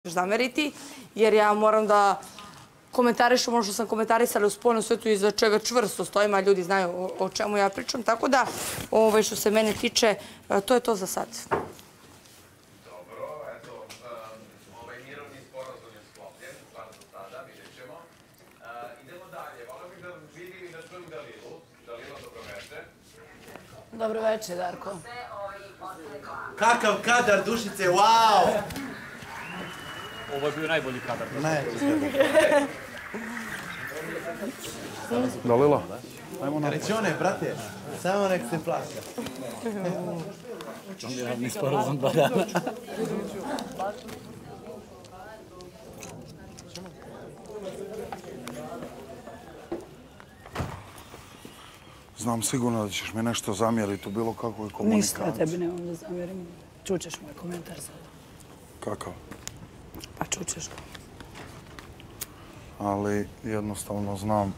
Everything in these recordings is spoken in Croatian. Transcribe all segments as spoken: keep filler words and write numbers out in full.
zameriti, jer ja moram da komentarišem ono što sam komentarisala u spoljnom svetu i za čega čvrsto stojim, a ljudi znaju o, o čemu ja pričam. Tako da, ovaj, što se mene tiče, to je to za sad. Dobro, eto, ovaj mirovni sporazum je sklopljen, stvar za sada, vidjet ćemo. Idemo dalje, volio bih da vidim i da čujem Dalilu. Dalila, dobroveče. Dobroveče, Darko. Kakav kadar, Dušice, wow! Ovo je bio najbolji kadar. Najbolji kadar. Dalila, ajmo na... Recione, brate, samo nek se plaća. Mirovni sporazum dva dana. Znam sigurno da ćeš mi nešto zamjeriti u bilo kakvoj komunikaciji. Ništa, ja tebi nemam da zamjerim. Čućeš moj komentar sada. Kakav? Pa čućeš ga. Ali jednostavno znam...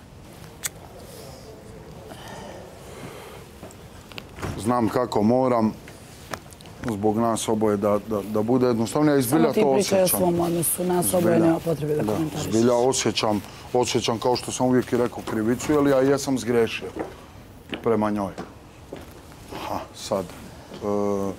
Znam kako moram zbog nas oboje da, da, da bude jednostavno. Ja izbilja to osjećam. Samo ti pričaj o svom odnosu. Nas oboje nema potrebe da komentariš. Zbilja osjećam, osjećam kao što sam uvijek i rekao krivicu, jer ja jesam zgrešio prema njoj. Ha, sad. E,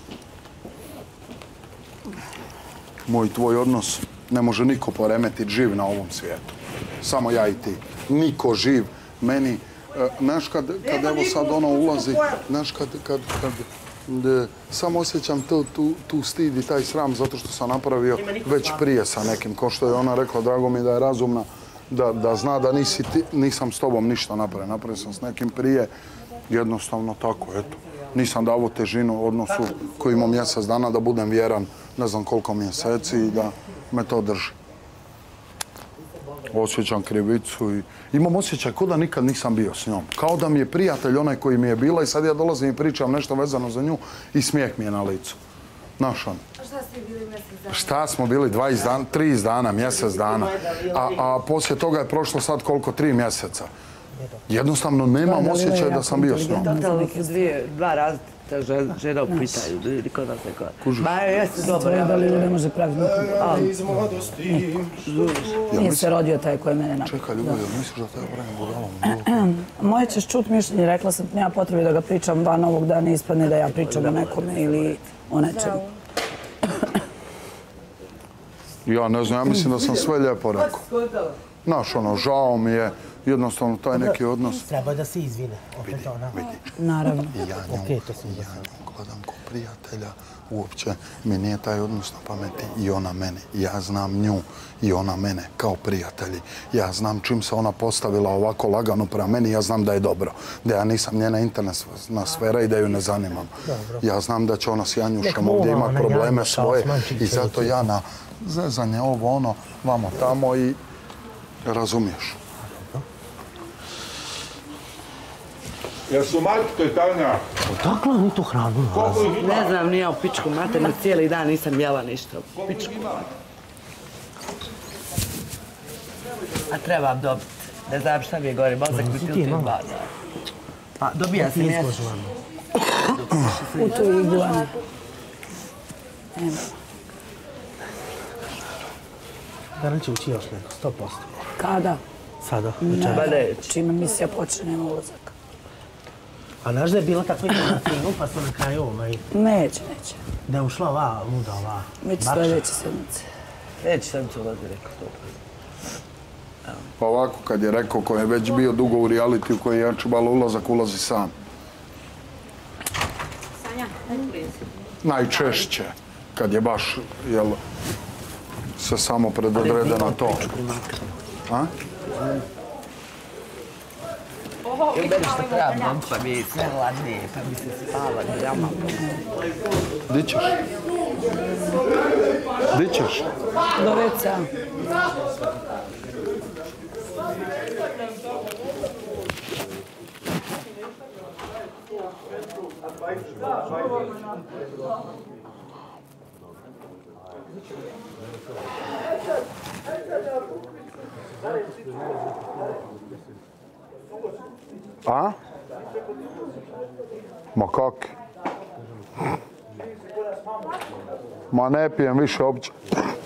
moj i tvoj odnos ne može niko poremetiti živ na ovom svijetu. Samo ja i ti. Niko živ. Meni, znaš kad, kad evo sad ono ulazi, znaš kad, kad, kad de, samo osjećam tu, tu, tu stid i taj sram zato što sam napravio već prije sa nekim. Ko što je ona rekla, drago mi da je razumna, da, da zna da nisi ti, nisam s tobom ništa napravio. Napravio sam s nekim prije, jednostavno tako, eto. Nisam davo težinu odnosu koji imam mjesec dana da budem vjeran ne znam koliko mjeseci i da me to drži. Osjećam krivicu i imam osjećaj kao da nikad nisam bio s njom. Kao da mi je prijatelj onaj koji mi je bila i sad ja dolazim i pričam nešto vezano za nju i smijeh mi je na licu. Znaš on. A šta ste bili mjesec dana? Šta smo bili? dvadeset dana, trideset dana, mjesec dana. A, a poslije toga je prošlo sad koliko? Tri mjeseca. Jednostavno nemam osjećaj da sam bio s njom. Totalno su dvije, dva različita žena u pitanju, niko nas ne kod. Ma jeste dobro, ja da li ne može praviti nikog. Iz mladosti. Nije se rodio taj koji je mene napravio. Čekaj, Ljubav, jel misliš da te ja pravim budalom? Moje ćeš čut mišljenje, rekla sam, nema potrebe da ga pričam van ovog dana, ispadne da ja pričam o nekome ili o nečemu. Ja ne znam, ja mislim da sam sve lijepo rekao. Znaš, ono, žao mi je, jednostavno taj neki odnos. Treba da se izvine, opet ona. Naravno. Ja nju, ja nju gledam ko prijatelja, uopće mi nije taj odnos na pameti i ona mene. Ja znam nju i ona mene kao prijatelji. Ja znam čim se ona postavila ovako lagano prema meni, ja znam da je dobro. Da ja nisam njena internetna sfera i da ju ne zanimam. Ja znam da će ona s Janjuškom ovdje imati probleme svoje i zato ja na zezanje ovo ono, vamo tamo i razumiješ. Jel su majke, Tanja? Odakle oni tu hranu nalazi? Ne znam, nije u pičku maternu, cijeli dan nisam jela ništa. Pičku maternu. A trebam dobiti. Ne znam šta mi je gore, mozak mi pilti iz baza. Pa dobija se mjesto. U tu iglu, a ne. Evo. Da li će ući još neko, sto posto. Kada? Sada, Ne, čim emisija počne, nema ulazak. A znaš da je bila takva igra na filmu, pa su na kraju ovaj... Neće, neće. Da je ušla ova luda, ova... Već sljedeće sedmice. Neće sam to ulazi, rekao to. Pa ovako, kad je rekao ko je već bio dugo u realitiju, koji je jačubalo ulazak, ulazi sam. Sanja, Najčešće, kad je baš, jel, se samo predodrede na to. A? Jel meni što trebam, pa mi je sve hladnije, pa mi se spava, drama. Di ćeš? Di ćeš? Do veca. A? Ma kak? Ma ne pijem više uopće.